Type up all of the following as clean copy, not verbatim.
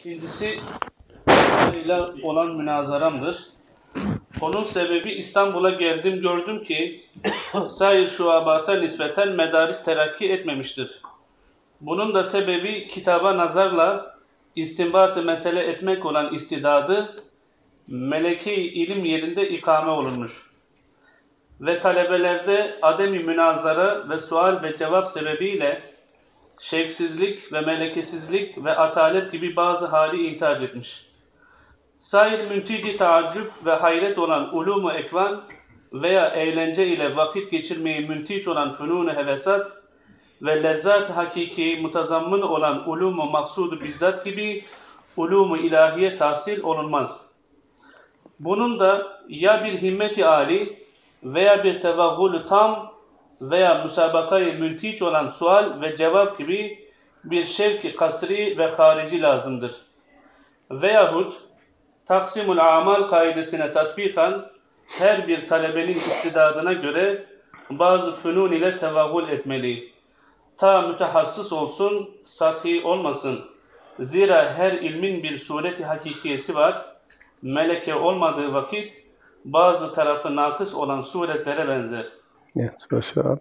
İkincisi ile olan münazaramdır. Onun sebebi İstanbul'a geldim gördüm ki sair şuabata nispeten medaris terakki etmemiştir. Bunun da sebebi kitaba nazarla istinbat-ı mesele etmek olan istidadı meleki ilim yerinde ikame olunmuş. Ve talebelerde ademi münazara ve sual ve cevap sebebiyle şevksizlik ve melekesizlik ve atalet gibi bazı hali intihac etmiş. Sair müntici taaccüp ve hayret olan ulûm-u ekvan veya eğlence ile vakit geçirmeyi müntic olan fünûn-u hevesat ve lezzat hakiki mutazammın olan ulûm-u maksudu bizzat gibi ulûm-u ilahiye tahsil olunmaz. Bunun da ya bir himmet-i âli veya bir tevahhul-u tam veya müsabakayı müntic olan sual ve cevap gibi bir şevk-i kasri ve harici lazımdır. Veyahut taksimul amal kaidesine tatbikan her bir talebenin istidadına göre bazı fünun ile tevahhul etmeli. Ta mütehassıs olsun, sathi olmasın. Zira her ilmin bir sureti hakikiyesi var. Meleke olmadığı vakit bazı tarafı nakıs olan suretlere benzer. Evet, başarılı.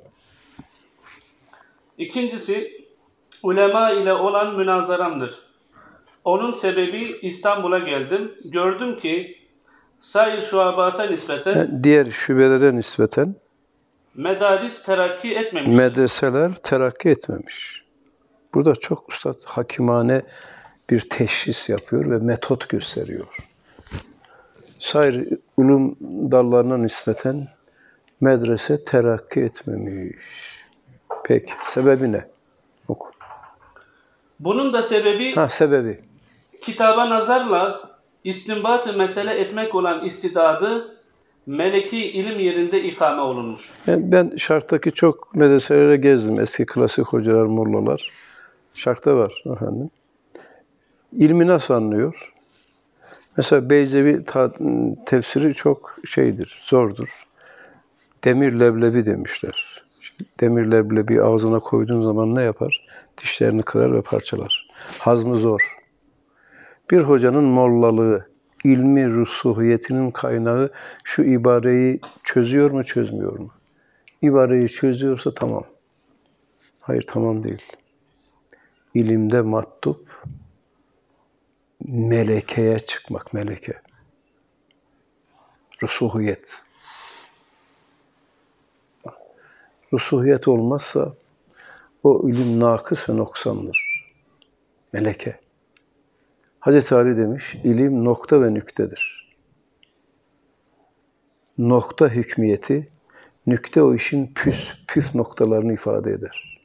İkincisi, ulema ile olan münazaramdır. Onun sebebi İstanbul'a geldim. Gördüm ki sair şuabata nispeten Diğer şubelere nispeten medaris terakki etmemiş. medreseler terakki etmemiş. Burada çok ustad hakimane bir teşhis yapıyor ve metot gösteriyor. Sair ulum dallarına nispeten medrese terakki etmemiş. Peki, sebebi ne? Oku. Bunun da sebebi Sebebi. kitaba nazarla istinbat-ı mesele etmek olan istidadı meleki ilim yerinde ikame olunmuş. Ben Şark'taki çok medreselere gezdim. Eski klasik hocalar, mollalar. Şark'ta var efendim. İlmi nasıl anlıyor? Mesela Beyzevi tefsiri çok zordur. Demir leblebi demişler. Demir leblebi ağzına koyduğun zaman ne yapar? Dişlerini kırar ve parçalar. Hazmı zor. Bir hocanın mollalığı, ilmi rusuhiyetinin kaynağı şu ibareyi çözüyor mu, çözmüyor mu? İbareyi çözüyorsa tamam. Hayır, tamam değil. İlimde mattup, melekeye çıkmak, meleke. Rusuhiyet. Rusuhiyet olmazsa o ilim nakıs ve noksandır. Meleke. Hazreti Ali demiş, ilim nokta ve nüktedir. Nokta hükmiyeti, nükte o işin püf noktalarını ifade eder.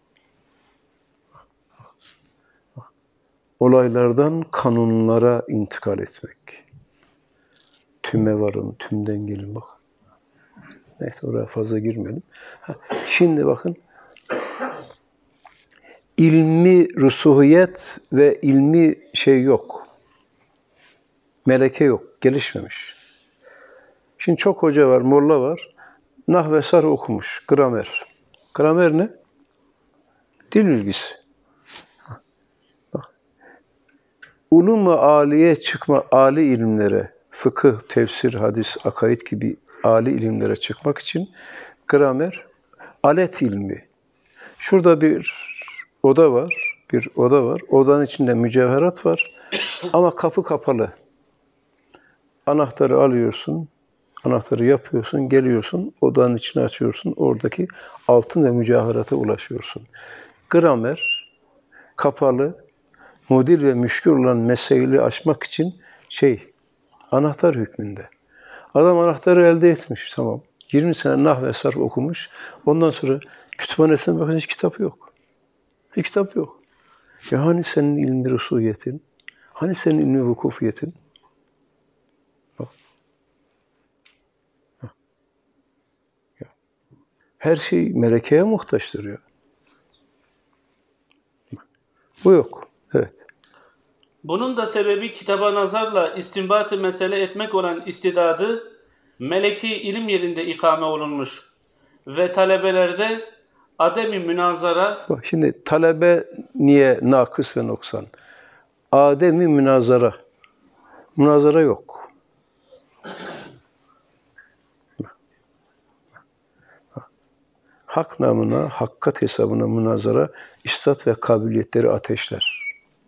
Olaylardan kanunlara intikal etmek. Tüme varın, tümden gelin bak. Neyse oraya fazla girmeyelim. Şimdi bakın, ilmi rusuhiyet ve ilmi yok. Meleke yok, gelişmemiş. Şimdi çok hoca var, molla var. Nahv-ı sarf okumuş, gramer. Gramer ne? Dil bilgisi. Bak. Ulum-u âliye çıkma, âli ilimlere, fıkıh, tefsir, hadis, akaid gibi âli ilimlere çıkmak için gramer, alet ilmi. Şurada bir oda var. Odanın içinde mücevherat var. Ama kapı kapalı. Anahtarı alıyorsun, anahtarı yapıyorsun, geliyorsun, odanın içini açıyorsun, oradaki altın ve mücevherata ulaşıyorsun. Gramer, kapalı, mudil ve müşkül olan meseleyi aşmak için anahtar hükmünde. Adam anahtarı elde etmiş, tamam. 20 sene nahv-ı sarf okumuş. Ondan sonra kütüphanesine bakın hiç kitap yok. Hiç kitap yok. Ya hani senin ilmi rusuhiyetin? Hani senin ilmi vukufiyetin? Bak. Her şey melekeye muhtaçtır ya. Bu yok. Evet. Bunun da sebebi kitaba nazarla istinbat-ı mesele etmek olan istidadı meleki ilim yerinde ikame olunmuş ve talebelerde ademi münazara. Bak şimdi talebe niye nakıs ve noksan? Adem'i münazara. Münazara yok. Hak namına, hakkat hesabına münazara, istat ve kabiliyetleri ateşler.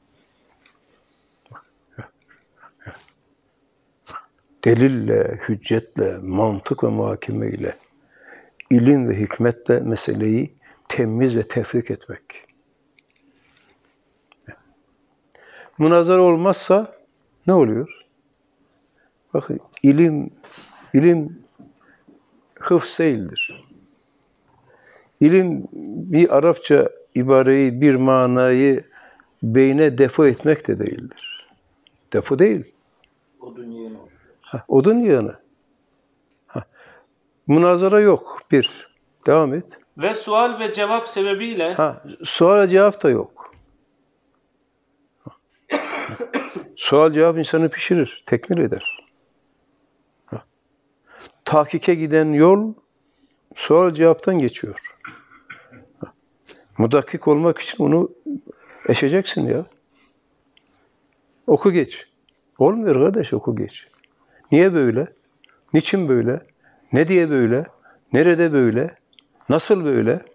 Delille, hüccetle, mantık ve muhakeme ile, ilim ve hikmetle meseleyi temiz ve tefrik etmek. Münazara olmazsa ne oluyor? Bakın ilim hıfz değildir. İlim bir Arapça ibareyi, bir manayı beyne depo etmek de değildir. Depo değil. Odun yığını oluyor. Odun yığını. Münazara yok. Bir. Devam et. Ve sual ve cevap sebebiyle Sual cevap da yok. Sual cevap insanı pişirir, tekmil eder. Tahkike giden yol sual cevaptan geçiyor. Mudakkik olmak için onu eşeceksin ya. Oku geç. Olmuyor kardeş, oku geç. Niye böyle? Niçin böyle? Ne diye böyle? Nerede böyle? Nasıl böyle?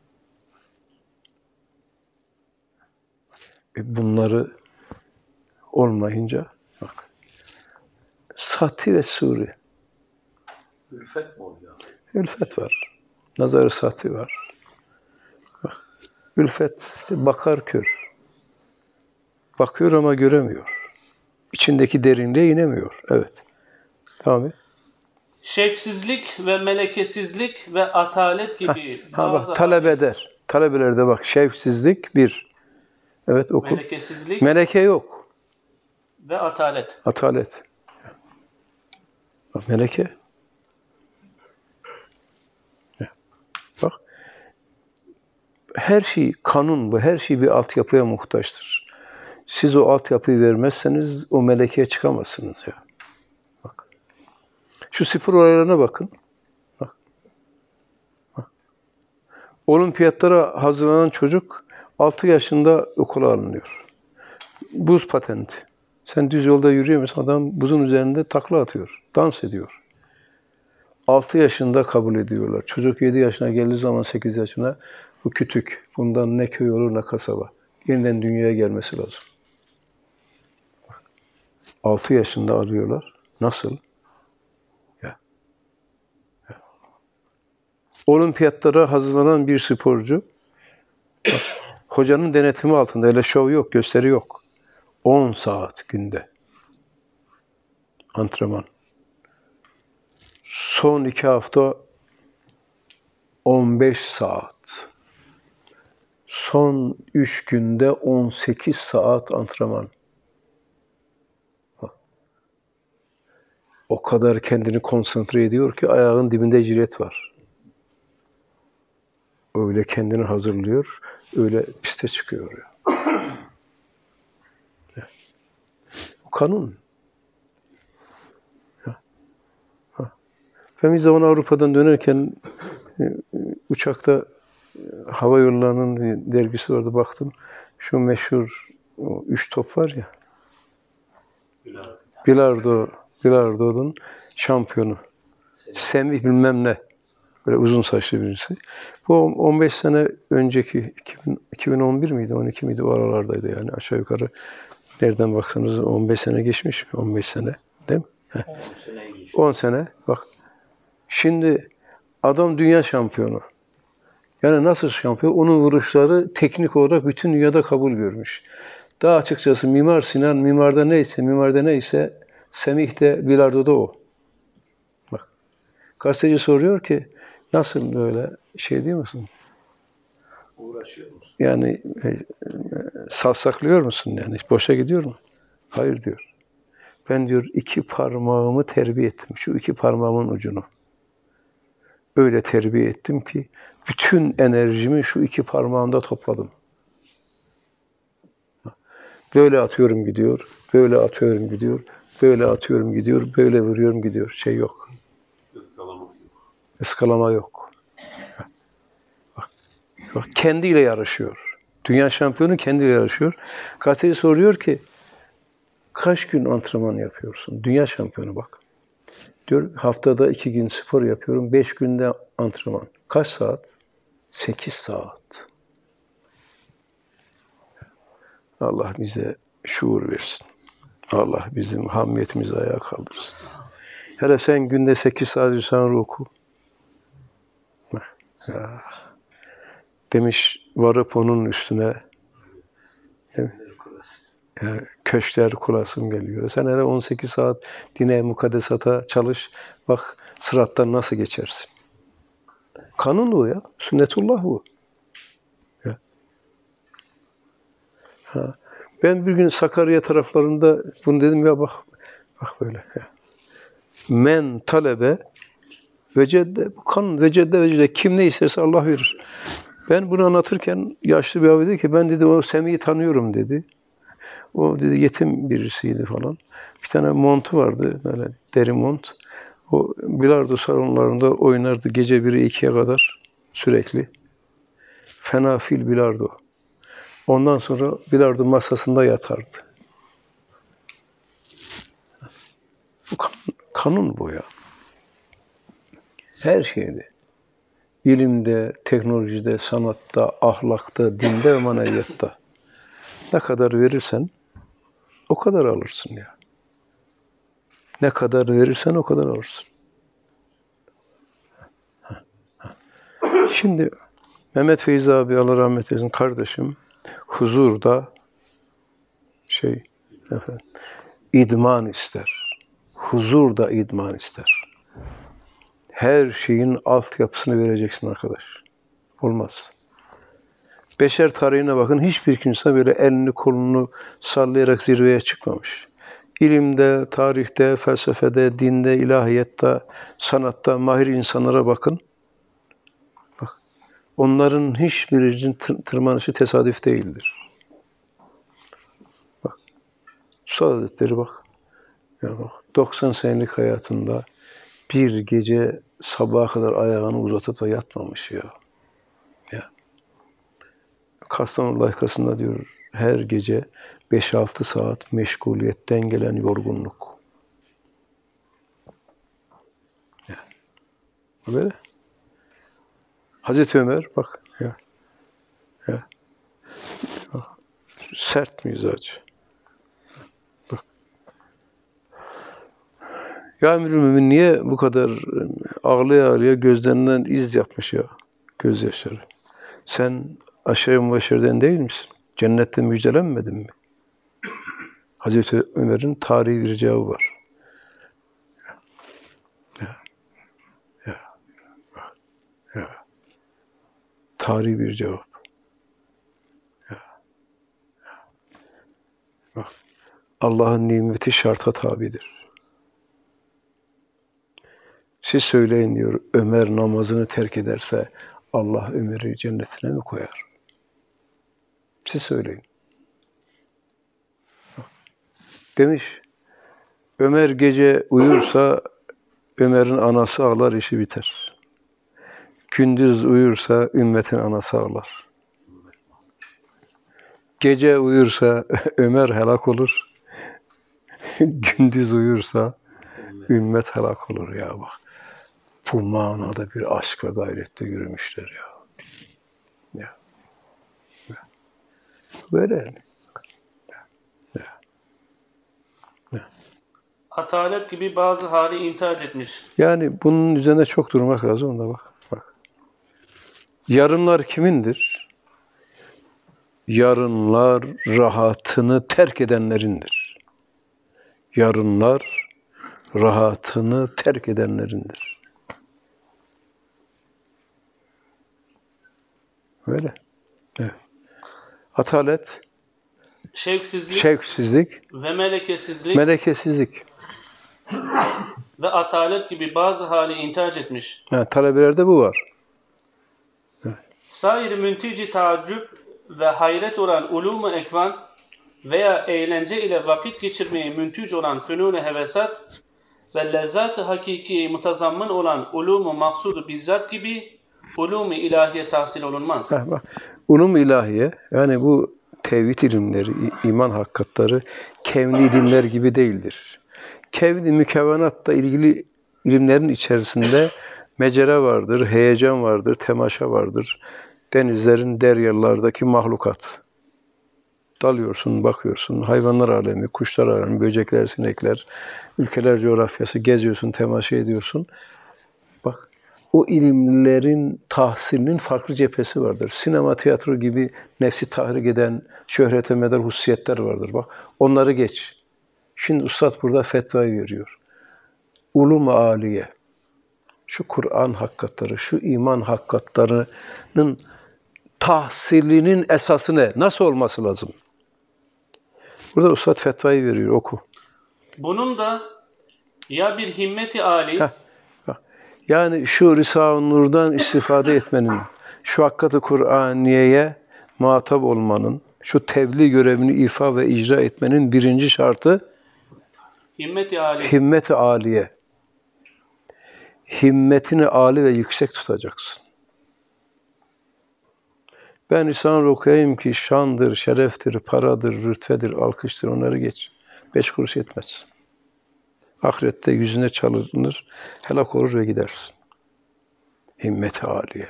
Bunları olmayınca bak. Sati ve suri. Ülfet mi oluyor? Ülfet var. Nazar-ı sati var. Bak. Ülfet işte bakar kör. Bakıyor ama göremiyor. İçindeki derinliğe inemiyor. Evet. Tamam mı? şevksizlik ve melekesizlik ve atalet gibi Bak talep eder. Talebelerde bak şevksizlik bir. Evet oku. melekesizlik Meleke yok. ve atalet. Atalet. Bak meleke. Bak. Her şey kanun bu. Her şey bir altyapıya muhtaçtır. Siz o altyapıyı vermezseniz o melekeye çıkamazsınız ya. Bak. Şu spor olaylarına bakın. Bak. Bak. Olimpiyatlara hazırlanan çocuk 6 yaşında okula alınıyor. Buz patenti. Sen düz yolda yürüyor musun? Adam buzun üzerinde takla atıyor. Dans ediyor. 6 yaşında kabul ediyorlar. Çocuk 7 yaşına geldiği zaman 8 yaşına bu kütük. Bundan ne köy olur ne kasaba. Yeniden dünyaya gelmesi lazım. 6 yaşında alıyorlar. Nasıl? Ya. Olimpiyatlara hazırlanan bir sporcu bak, hocanın denetimi altında. Öyle şov yok, gösteri yok. 10 saat günde antrenman. Son 2 hafta 15 saat. Son 3 günde 18 saat antrenman. Bak. O kadar kendini konsantre ediyor ki ayağın dibinde cilet var. Öyle kendini hazırlıyor, öyle piste çıkıyor. Bu kanun. Ben bir zaman Avrupa'dan dönerken uçakta hava yollarının dergisi vardı, baktım. Şu meşhur 3 top var ya. Bilardo'nun şampiyonu. Semih bilmem ne. Böyle uzun saçlı birisi. Bu 15 sene önceki 2011 miydi, 12 miydi o aralardaydı yani aşağı yukarı. Nereden baksanız 15 sene geçmiş. 15 sene değil mi? 10 sene. Bak. Şimdi adam dünya şampiyonu. Yani nasıl şampiyon? Onun vuruşları teknik olarak bütün dünyada kabul görmüş. Daha açıkçası Mimar Sinan, mimarda neyse Semih de bilardoda o. Bak. Gazeteci soruyor ki nasıl böyle şey diyor musun? Uğraşıyor musun? Yani savsaklıyor musun yani? Boşa gidiyor mu? Hayır diyor. Ben diyor 2 parmağımı terbiye ettim. Şu 2 parmağımın ucunu. Öyle terbiye ettim ki bütün enerjimi şu 2 parmağımda topladım. Böyle atıyorum gidiyor, böyle atıyorum gidiyor, böyle atıyorum gidiyor, böyle vuruyorum gidiyor. Şey yok. Iskalama yok. Bak kendiyle yarışıyor. Dünya şampiyonu kendiyle yarışıyor. Gazeteci soruyor ki Kaç gün antrenman yapıyorsun? Dünya şampiyonu bak. Diyor haftada 2 gün spor yapıyorum. 5 günde antrenman. Kaç saat? 8 saat. Allah bize şuur versin. Allah bizim hamiyetimizi ayağa kaldırsın. Hele sen günde 8 saat Risale-i oku. Ya. Demiş varıp onun üstüne yani köşkler kurasım geliyor. Sen hele 18 saat dine mukaddesata çalış. Bak sırattan nasıl geçersin. Kanun bu ya. Sünnetullah bu. Ya. Ha. Ben bir gün Sakarya taraflarında bunu dedim ya bak böyle. Ya. Men talebe vecedde bu kanun vecedde kim ne isterse Allah verir. Ben bunu anlatırken yaşlı bir abi dedi ki ben dedi o Semih'i tanıyorum dedi. O dedi yetim birisiydi falan. Bir tane montu vardı böyle deri mont. O bilardo salonlarında oynardı gece 1'e 2'ye kadar sürekli. Fena fil bilardo. Ondan sonra bilardo masasında yatardı. Bu kanun bu ya. Her şeyde. İlimde, teknolojide, sanatta, ahlakta, dinde ve maneviyatta. Ne kadar verirsen o kadar alırsın ya. Ne kadar verirsen o kadar alırsın. Şimdi Mehmet Feyzi abi Allah rahmet eylesin kardeşim huzurda idman ister. Huzurda idman ister. Her şeyin altyapısını vereceksin arkadaş. Olmaz. Beşer tarihine bakın hiçbir kimse böyle elini kolunu sallayarak zirveye çıkmamış. İlimde, tarihte, felsefede, dinde, ilahiyette, sanatta mahir insanlara bakın. Bak, onların hiçbirinin tırmanışı tesadüf değildir. Bak, Üstad Hazretleri bak. Ya bak, 90 senelik hayatında bir gece sabaha kadar ayağını uzatıp da yatmamış ya. Kastamonu layıkasında diyor her gece 5-6 saat meşguliyetten gelen yorgunluk. Ya. Böyle. Hazreti Ömer bak ya. Bak. Sert mizacı. Bak. Ya Emirül Mümin niye bu kadar ağlaya ağlaya gözlerinden iz yapmış ya? Gözyaşları. Sen aşağı mübaşşerden değil misin? Cennette müjdelenmedin mi? Hazreti Ömer'in tarihi bir cevabı var. Tarihi bir cevap. Bak, Allah'ın nimeti şarta tabidir. Siz söyleyin diyor, Ömer namazını terk ederse Allah Ömer'i cennetine mi koyar? Siz söyleyin. Demiş, Ömer gece uyursa Ömer'in anası ağlar, işi biter. Gündüz uyursa ümmetin anası ağlar. Gece uyursa Ömer helak olur. Gündüz uyursa ümmet helak olur ya bak. Bu manada bir aşk ve gayrette yürümüşler ya. Böyle yani. Atalet gibi bazı hali intihac etmiş. Yani bunun üzerine çok durmak lazım da bak. Yarınlar kimindir? Yarınlar rahatını terk edenlerindir. Yarınlar rahatını terk edenlerindir. Böyle. Evet. Atalet, şevksizlik ve melekesizlik melekesizlik. ve atalet gibi bazı hali intihac etmiş. Yani talebelerde bu var. Sair müntici taaccüp ve hayret olan ulûm-u ekvan veya eğlence ile vakit geçirmeye müntic olan fünûn-u hevesat ve lezzat-ı hakiki mutazammın olan ulûm-u maksudu bizzat gibi ulûm-u ilahiye tahsil olunmaz. Bak, ulûm-u ilahiye yani bu tevhid ilimleri, iman hakikatları kevni ilimler gibi değildir. Kevni mükevvenatla ilgili ilimlerin içerisinde mecera vardır, heyecan vardır, temaşa vardır. Denizlerin, deryalardaki mahlukat. Dalıyorsun, bakıyorsun, hayvanlar alemi, kuşlar alemi, böcekler, sinekler, ülkeler coğrafyası, geziyorsun, temaşa ediyorsun. Bak, o ilimlerin tahsilinin farklı cephesi vardır. Sinema, tiyatro gibi nefsi tahrik eden, şöhrete medar hususiyetler vardır. Bak, onları geç. Şimdi Üstad burada fetvayı veriyor. Ulum-u âliye, şu Kur'an hakikatları, şu iman hakikatlarının tahsilinin esası ne? Nasıl olması lazım? Burada Üstad fetvayı veriyor, oku. Bunun da ya bir himmeti âli, Yani şu Risale-i Nur'dan istifade etmenin, şu hakikat-ı Kur'aniye'ye muhatap olmanın, şu tebliğ görevini ifa ve icra etmenin birinci şartı himmeti âli. himmet-i âliye. Himmetini âli ve yüksek tutacaksın. Ben Risale-i okuyayım ki şandır, şereftir, paradır, rütbedir, alkıştır, onları geç. 5 kuruş etmez. Ahirette yüzüne çalınır, helak olur ve gidersin. Himmet-i âliye.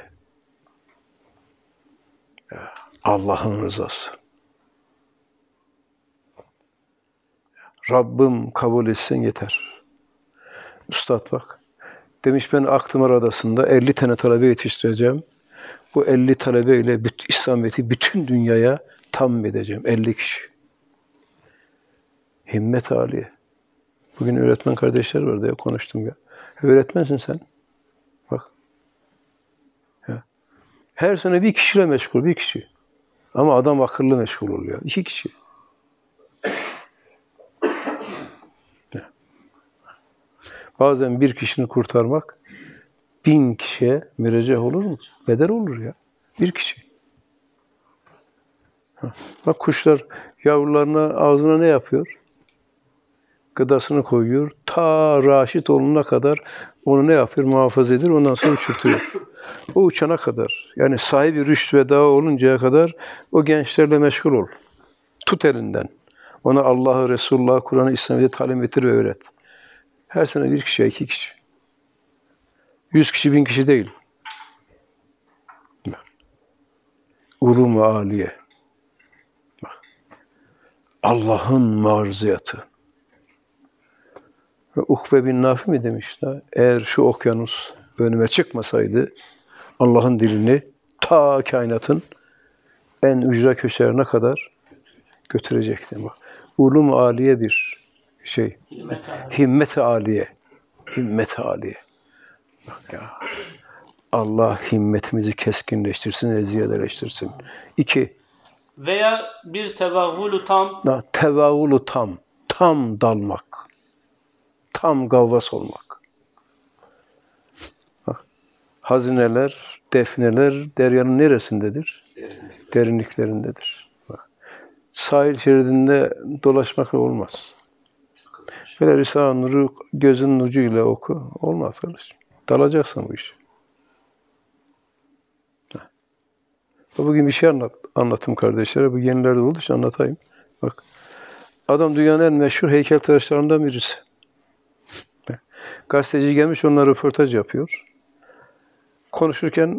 Allah'ın rızası. Rabbim kabul etsin yeter. Üstad bak, demiş ben Akdamar Adası'nda 50 tane talebe yetiştireceğim. Bu 50 talebeyle İslamiyet'i bütün dünyaya tam edeceğim. 50 kişi. Himmet-i âliye. Bugün öğretmen kardeşler vardı ya, konuştum ya. Öğretmensin sen. Bak. Ya. Her sene bir kişiyle meşgul, bir kişi. Ama adam akıllı meşgul oluyor. 2 kişi. Ya. Bazen bir kişini kurtarmak 1000 kişiye mürecceh olur mu? Bedel olur ya. Bir kişi. Bak kuşlar yavrularına ağzına ne yapıyor? Gıdasını koyuyor. Ta raşit olana kadar onu ne yapıyor? Muhafaza ediyor. Ondan sonra uçurtuyor. O uçana kadar. Yani sahibi rüşt ve dağa oluncaya kadar o gençlerle meşgul ol. Tut elinden. Ona Allah'ı, Resulullah'ı, Kur'an'ı, İslam'ı talim ettir ve öğret. Her sene 1 kişiye 2 kişi. 100 kişi 1000 kişi değil. Ulum-u âliye. Bak. Allah'ın marziyatı. Ukbe bin Nafi mi demiş daha? Eğer şu okyanus önüme çıkmasaydı Allah'ın dilini ta kainatın en ücra köşelerine kadar götürecektim. Bak. Ulum-u âliye bir şey. Himmet-i âliye. Himmet-i âliye. Bak ya. Allah himmetimizi keskinleştirsin ve ziyadeleştirsin. 2. Veya bir tevahhulu tam, Tevavulu tam. Tam dalmak. Tam gavvas olmak. Bak, hazineler, defneler deryanın neresindedir? Derinliklerindedir. Bak, sahil şeridinde dolaşmakla olmaz. Böyle Risale-i Nur'u gözünün ucuyla oku. Olmaz kardeşim. Dalacaksın bu işe. Bugün bir şey anlattım kardeşlere. Bu yenilerde olduğu için anlatayım. Bak, adam dünyanın en meşhur heykeltıraşlarından birisi. Gazeteci gelmiş, onunla röportaj yapıyor. Konuşurken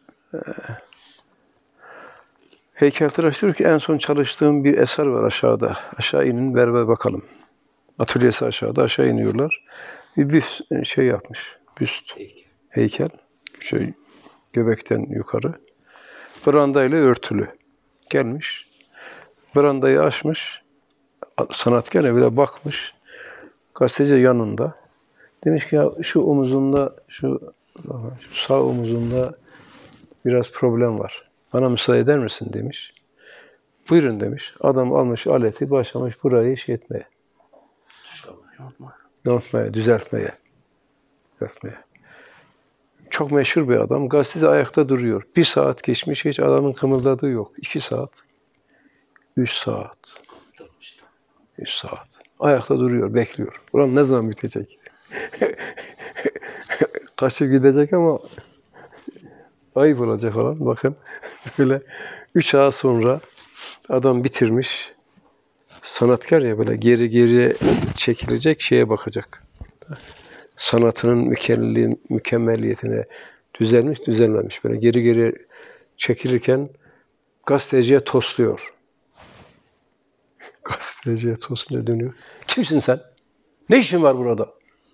heykeltıraş diyor ki en son çalıştığım bir eser var aşağıda. Aşağı inin beraber bakalım. Atölyesi aşağıda, aşağı iniyorlar. Bir büst şey yapmış. Büst. Heykel. Şey, göbekten yukarı. Brandayla örtülü. Gelmiş. Brandayı açmış. Sanatkar evine bakmış. Gazeteci yanında. Demiş ki ya şu omuzunda, şu sağ omuzunda biraz problem var. Bana müsaade eder misin demiş. Buyurun demiş. Adam almış aleti, başlamış burayı şey etmeye. Yontmaya, düzeltmeye. Çok meşhur bir adam. Gazeteci ayakta duruyor. 1 saat geçmiş, hiç adamın kımıldadığı yok. 2 saat. 3 saat. 3 saat. Ayakta duruyor, bekliyor. Ulan ne zaman bitecek? Kaçıp gidecek ama ayıp olacak olan. Bakın böyle 3 saat sonra Adam bitirmiş. Sanatkar ya, böyle geri geriye çekilecek, şeye bakacak. Sanatının mükemmeliyetine düzelmiş, düzelmemiş. Böyle geri geri çekilirken gazeteciye tosluyor. Gazeteciye tosluyor, dönüyor. Kimsin sen? Ne işin var burada?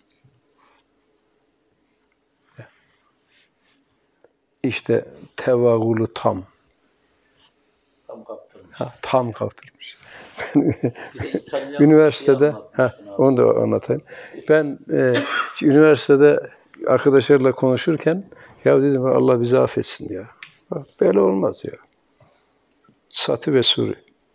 İşte tevagulu tam. Tam kaptırmış. Tam kaptırmış. Bir de İtalyan Üniversitede, bir şey anlatmıştın abi. onu da anlatayım. Ben üniversitede arkadaşlarla konuşurken, ya dedim, Allah bizi affetsin ya. Bak, böyle olmaz ya. Sati ve Suri.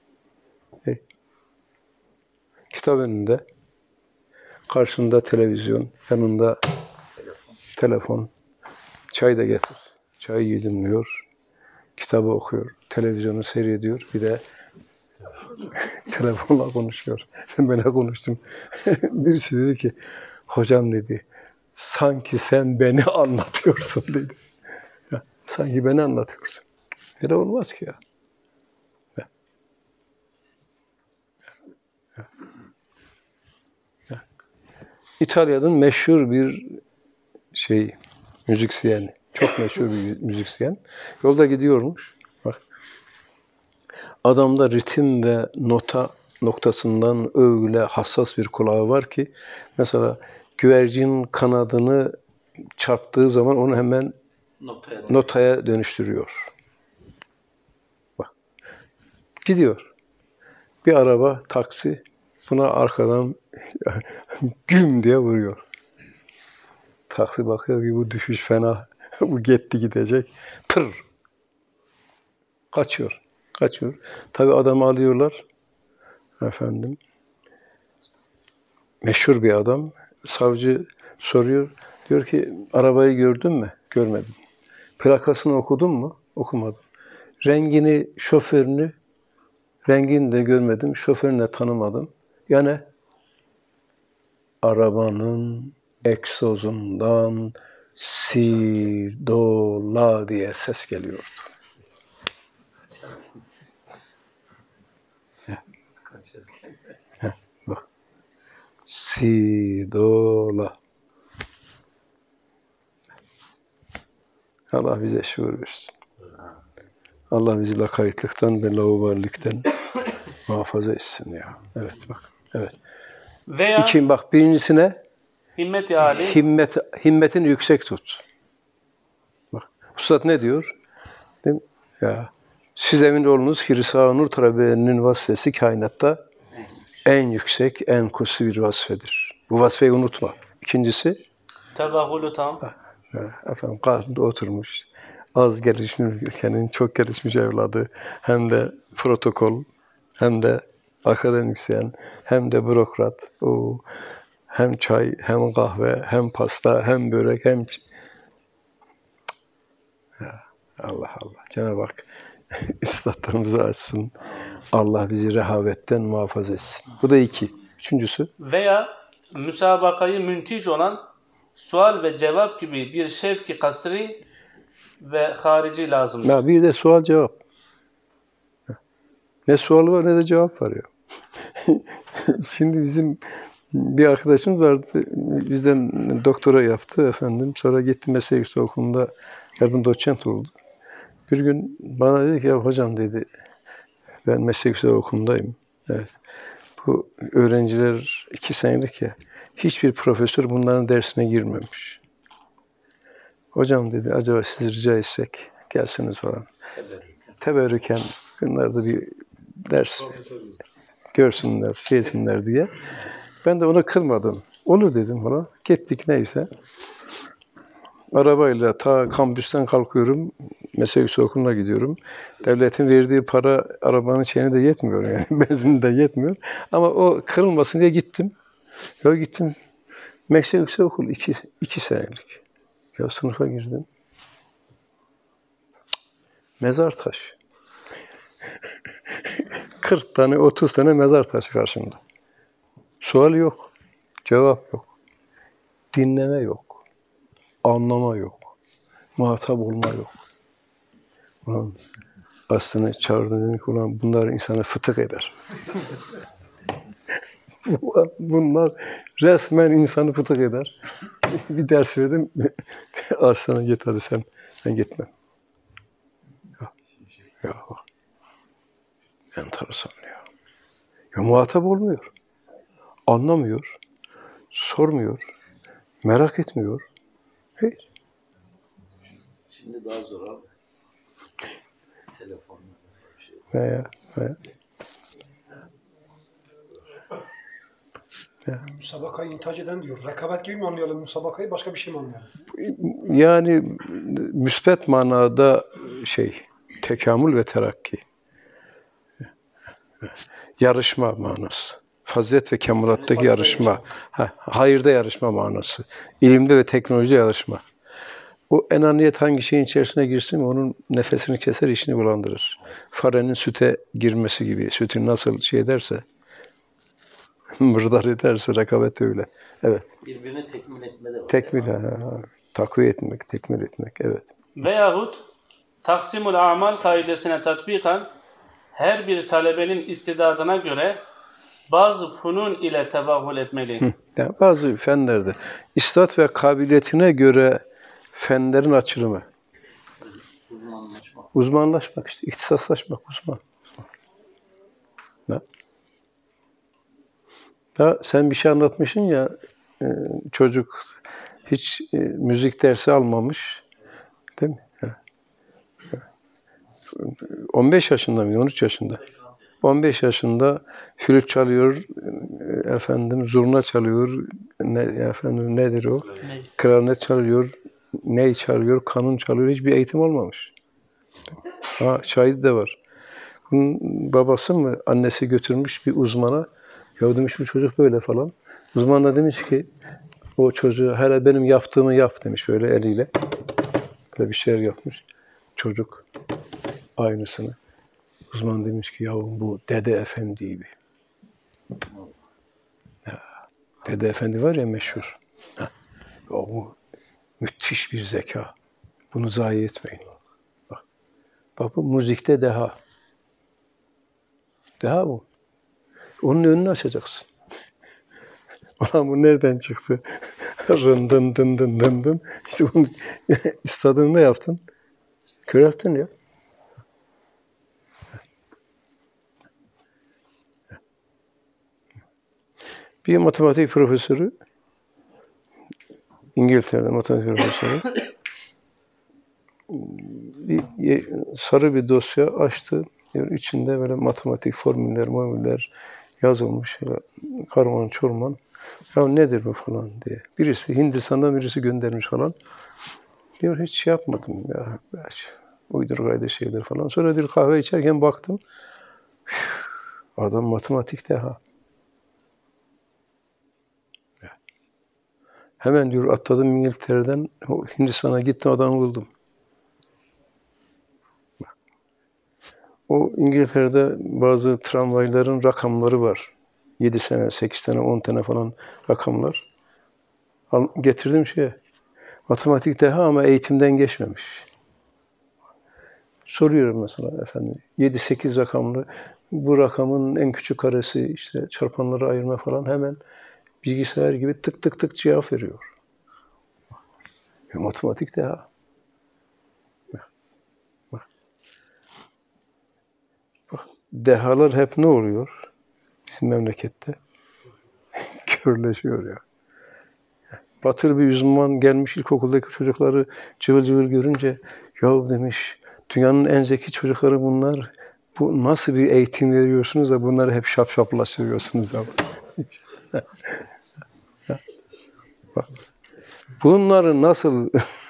Kitap önünde, karşında televizyon, yanında telefon. Çay da getir. Çayı yudumluyor, kitabı okuyor, televizyonu seyrediyor, bir de telefonla konuşuyor. Ben böyle konuştum. Birisi dedi ki, hocam dedi, sanki sen beni anlatıyorsun dedi. Ya, sanki beni anlatıyorsun. Öyle olmaz ki ya. İtalya'nın meşhur bir müzisyen, çok meşhur bir müzisyen. Yolda gidiyormuş. Bak, adamda ritim ve nota noktasından öyle hassas bir kulağı var ki, mesela güvercin kanadını çarptığı zaman onu hemen notaya dönüştürüyor. Bak, gidiyor. Bir araba, taksi, buna arkadan güm diye vuruyor. Taksi bakıyor ki bu düşüş fena. Bu gitti gidecek. Pır. Kaçıyor. Tabii adamı alıyorlar. Efendim. Meşhur bir adam. Savcı soruyor. Diyor ki, arabayı gördün mü? Görmedim. Plakasını okudun mu? Okumadım. Rengini de görmedim. Şoförünü de tanımadım. Yani arabanın egzozundan si, do, la diye ses geliyordu. Bak. Si, do, la. Allah bize şuur versin. Allah bizi lakaytlıktan ve laubalilikten muhafaza etsin ya. Evet bak. Evet. Veya Bak, birincisine himmet-i âli, himmetini yüksek tut. Bak, Üstad ne diyor? Değil mi? Ya, siz emin olunuz ki Risale-i Nur talebelerinin vazifesi kainatta en yüksek, en kutsi bir vazifedir. Bu vazifeyi unutma. İkincisi, tevahhülü tam, efendim karşında oturmuş, az gelişmiş ülkenin çok gelişmiş evladı, hem de protokol, hem de akademisyen, hem de bürokrat. Hem çay, hem kahve, hem pasta, hem börek, hem... Ya, Allah Allah. Cenab-ı Hak istatlarımızı açsın. Allah bizi rehavetten muhafaza etsin. Bu da 2. Üçüncüsü? veya müsabakayı müntic olan sual ve cevap gibi bir şevki kasri ve harici lazımdır. Ya bir de sual cevap. Ne sualı var ne de cevap var ya. Şimdi bizim bir arkadaşımız vardı. Bizden doktora yaptı efendim. Sonra gitti meslek yüksek okulunda yardım doçent oldu. Bir gün bana dedi ki, ya hocam dedi, ben meslek yüksek okulundayım. Evet. Bu öğrenciler 2 senelik ya. Hiçbir profesör bunların dersine girmemiş. Hocam dedi, acaba sizi rica etsek gelseniz falan. Teberrüken bunlarda bir ders görsünler, şeysinler diye. Ben de onu kırmadım. Olur dedim falan. Gittik neyse. Arabayla ta kampüsten kalkıyorum. Meslek yüksek okuluna gidiyorum. Devletin verdiği para arabanın şeyine de yetmiyor yani. Benzini de yetmiyor. Ama o kırılmasın diye gittim. Ya gittim. Meslek yüksek okul 2 senelik. Ya sınıfa girdim. Mezar taşı. 40 tane, 30 tane mezar taşı karşımda. Sual yok. Cevap yok. Dinleme yok. Anlama yok. Muhatap olma yok. Aslı'nı çağırdı, dedim ki ulan bunlar insanı fıtık eder. Bunlar resmen insanı fıtık eder. Bir ders verdim. Aslı'na git hadi sen. Ben gitmem. Ya enteresan ya. Ya muhatap olmuyor. Anlamıyor. Sormuyor. Merak etmiyor. Hiç. Şimdi daha zor abi. Telefonla bir şey. Veya. Musabakayı intihac eden diyor. Rekabet gibi mi anlayalım musabakayı, başka bir şey mi anlayalım? Yani müspet manada tekamül ve terakki. Yarışma manası. Fazilet ve kemalattaki yarışma. Hayırda yarışma manası. İlimde ve teknolojide yarışma. O enaniyet hangi şeyin içerisine girsin onun nefesini keser, işini bulandırır. Farenin süte girmesi gibi. Sütün nasıl ederse, mırdar ederse rekabet öyle. Evet. Birbirini tekmil etme de var. Tekmil, takviye etmek, tekmil etmek, evet. Veyahut taksimul amal kaidesine tatbikan her bir talebenin istidadına göre bazı funun ile tevahhül etmeli. Yani bazı fenlerde istat ve kabiliyetine göre fenlerin açılımı. Uzmanlaşma. Uzmanlaşmak işte, ihtisaslaşmak, uzman. Ya sen bir şey anlatmışsın ya, çocuk hiç müzik dersi almamış, değil mi? 15 yaşında mı, 13 yaşında? 15 yaşında flüt çalıyor, zurna çalıyor, nedir o? Klarnet çalıyor, ney çalıyor, kanun çalıyor, hiçbir eğitim olmamış. Şahit de var. Bunun babası mı, annesi götürmüş bir uzmana, ya demiş bu çocuk böyle falan. Uzman da demiş ki, o çocuğa hele benim yaptığımı yap demiş böyle eliyle. Böyle bir şeyler yapmış. Çocuk aynısını. Uzman demiş ki, yahu bu Dede Efendi gibi. Ya, Dede Efendi var ya meşhur. Bu müthiş bir zeka. Bunu zayi etmeyin. Bak bu müzikte deha. Deha bu. Onun önünü açacaksın. Ulan bu nereden çıktı? Rın dın dın dın dın dın. İşte bunu istadını ne yaptın? Körelttin ya. Bir matematik profesörü, İngiltere'de matematik profesörü, sarı bir dosya açtı. İçinde böyle matematik formüller yazılmış. Karman çorman. Ya nedir bu falan diye. Birisi Hindistan'dan birisi göndermiş falan. Diyor hiç şey yapmadım ya. Uydurgaydı şeyler falan. Sonra bir kahve içerken baktım. Adam matematikte ha. Hemen diyor atladım İngiltere'den Hindistan'a gittim adamı buldum. O İngiltere'de bazı tramvayların rakamları var. 7 sene, 8 sene, 10 tane falan rakamlar. Getirdim matematik deha ama eğitimden geçmemiş. Soruyorum mesela efendim 7-8 rakamlı bu rakamın en küçük karesi işte çarpanları ayırma falan hemen bilgisayar gibi tık tık tık cevap veriyor. Matematik deha. Bak, dehalar hep ne oluyor? Bizim memlekette. Körleşiyor ya. Batır bir uzman gelmiş ilkokuldaki çocukları cıvıl cıvıl görünce ya demiş dünyanın en zeki çocukları bunlar. Bu nasıl bir eğitim veriyorsunuz da bunları hep şapşaplaştırıyorsunuz abi. Bak. Bunları nasıl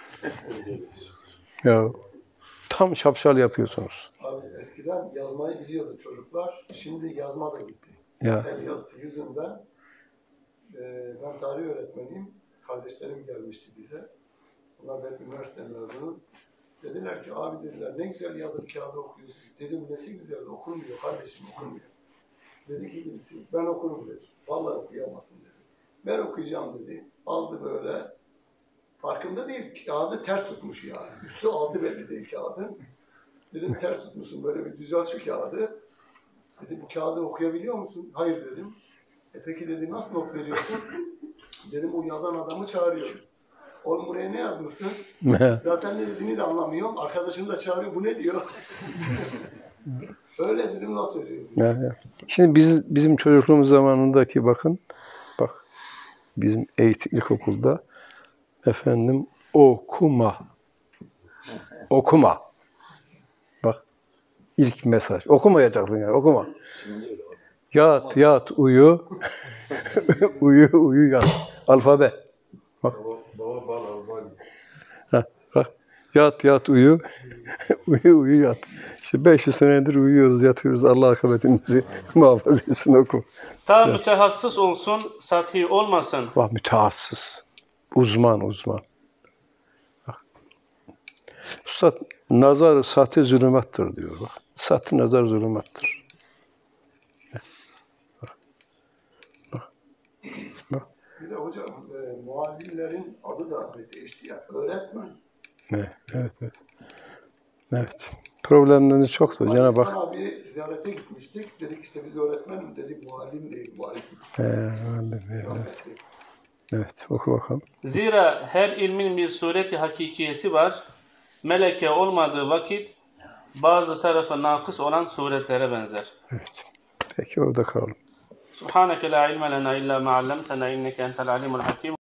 ya tam şapşal yapıyorsunuz. Abi eskiden yazmayı biliyordu çocuklar. Şimdi yazma da gitti. Ya. El yazısı yüzünden ben tarih öğretmeniyim. Kardeşlerim gelmişti bize. Onlar da hep üniversite mezunu. Dediler ki abi dediler ne güzel yazıp kağıda okuyorsun. Dedim nesi güzel okunmuyor kardeşim okunmuyor. Dedi ki birisi ben okurum dedi. Vallahi okuyamazsın dedi. Ben okuyacağım dedi. Aldı böyle. Farkında değil kağıdı ters tutmuş yani. Üstü altı belli değil kağıdın. Dedim ters tutmuşsun, böyle bir düzelt şu kağıdı. Dedi bu kağıdı okuyabiliyor musun? Hayır dedim. Peki dedi nasıl not veriyorsun? Dedim o yazan adamı çağırıyor. Oğlum buraya ne yazmışsın? Zaten ne dediğini de anlamıyorum. Arkadaşını da çağırıyor. Bu ne diyor? Öyle dedim not veriyorum. Ya. Şimdi bizim çocukluğumuz zamanındaki bak bizim ilkokulda efendim okuma. Bak ilk mesaj. Okumayacaksın yani okuma. Yat uyu. uyu yat. Alfabe. Bak. Bak. Yat uyu. uyu yat. İşte 500 senedir uyuyoruz, yatıyoruz. Allah akıbetimizi muhafaza etsin oku. Ta mütehassıs olsun, sathi olmasın. Bak mütehassıs. Uzman. Bak. Üstad nazar sahte zulümattır diyor bak. Sahte nazar zulümattır. Bak. Bir de hocam muallimlerin adı da değişti ya. Öğretmen. Evet. Problemleriniz çoktu. Cenab-ı Hak. Abi ziyarete gitmiştik. Dedik işte biz öğretmen dedik muallim değil muallim. Evet. Oku bakalım. Zira her ilmin bir sureti hakikiyesi var. Meleke olmadığı vakit bazı tarafı nakıs olan suretlere benzer. Evet. Peki orada kalalım. Subhaneke la ilme lena illa ma allamtena inneke entel alimul hakim.